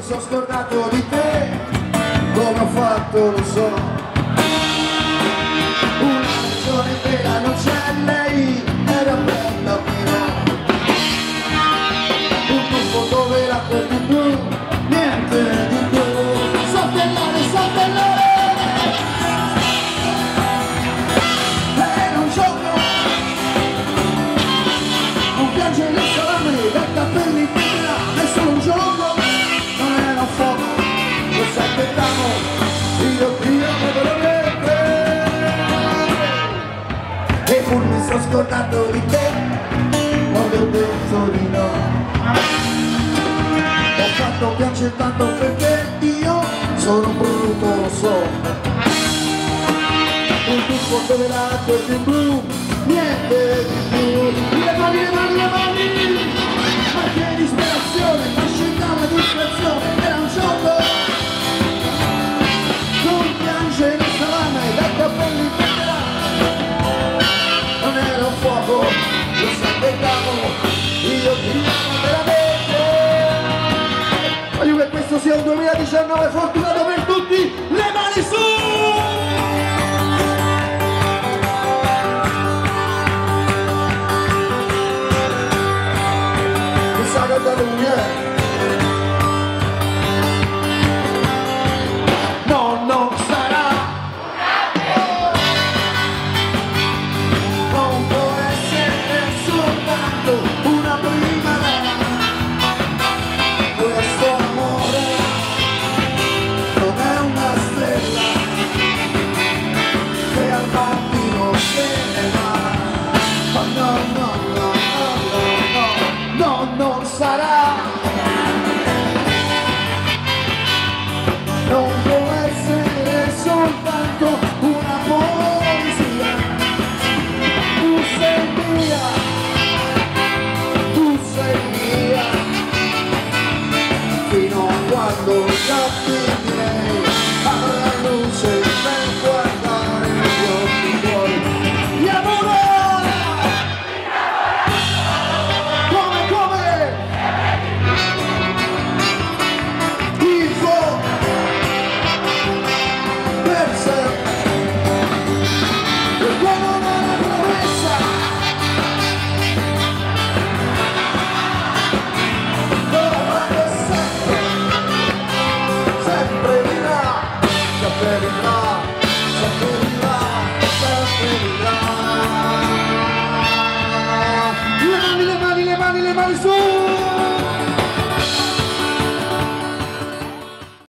mi sono scordato di te, come ho fatto lo so. Una ragione vera non c'è, lei era bella però. Un tuffo dove l'acqua è di blu, niente di più. Saltellare, saltellare, e non gioco. Non piange le salame, dai capelli in terra, è solo un gioco. Non era un fuoco, lo sappiamo, io ti amo veramente. E pur mi sono scordato di te, non ti ho detto di no. Ho fatto piangere tanto perché io sono brutto, lo so. Un tuffo dove l'acqua è più blu, niente di più. Le mani, le mani, le mani, ma che disperazione, ma scendava distrazione, era un gioco. Non piange le salame, dai capelli in terra, non era un fuoco, lo sapevamo, io ti amo veramente. Voglio che questo sia un 2019 fortunato per tutti, le mani su! Mi sa che da lui no, non sarà, non può essere soltanto una primavera. Questo amore non è una stella che al mattino se ne va. Ma no, no, no, no, no, no, non sarà. Non può essere soltanto una poesia. Tu sei mia, tu sei mia, fino a quando già ti direi alla luce del